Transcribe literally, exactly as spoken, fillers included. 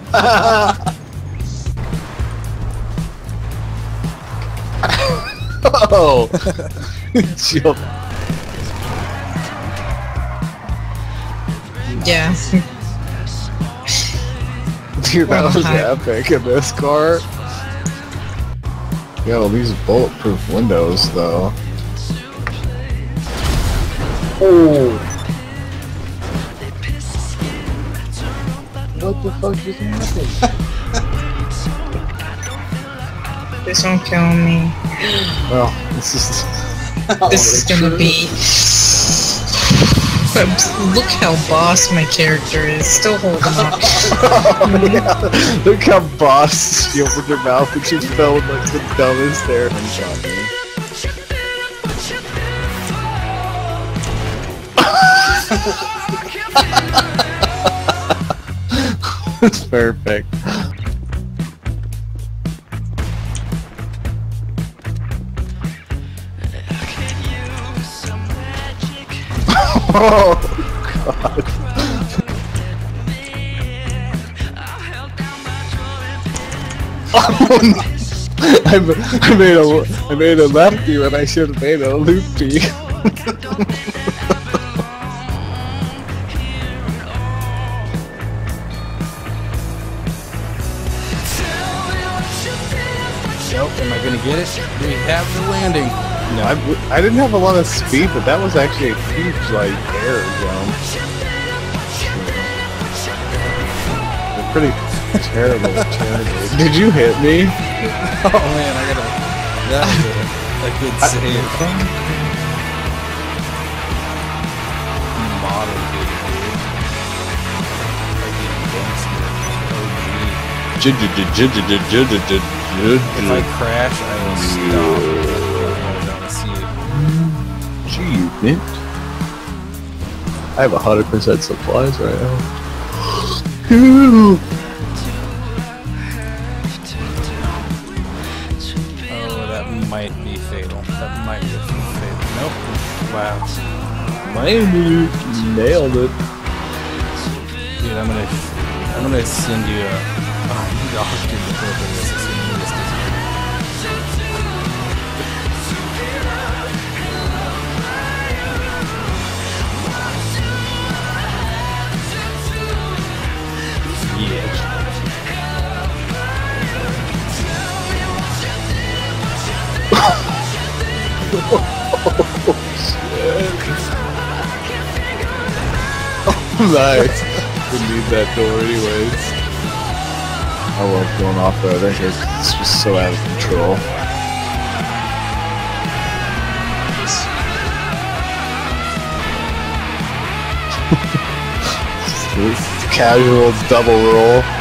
Oh! Chill. Yeah. Dude, that was epic in this car. Yeah, well, these bulletproof windows, though. Oh! What the fuck just happened? This won't kill me. Well, this is... This is gonna be... But look how boss my character is, still holding on. Oh, yeah. Look how boss you opened your mouth and you fell with like the dumbest there and shot me. That's perfect. Oh god. Oh no. I, I made a I made a lefty when I should have made a loopy. Nope, am I gonna get it? We have the landing. No, I, I didn't have a lot of speed, but that was actually a huge, like, air jump. They're pretty terrible, terrible. Did you hit me? Oh man, I gotta... That was a, a good save. Model game, dude. If I crash, I will stop. Achievement. I have a hundred percent supplies right now. Oh, that might be fatal. That might be fatal. Nope. Wow. Miami nailed it. Dude, I'm gonna, I'm gonna send you a. Oh, you dog did the perfect. Oh shit. Oh, nice. We need that door anyways. I love going off-road. I think it's just so out of control. This casual double roll.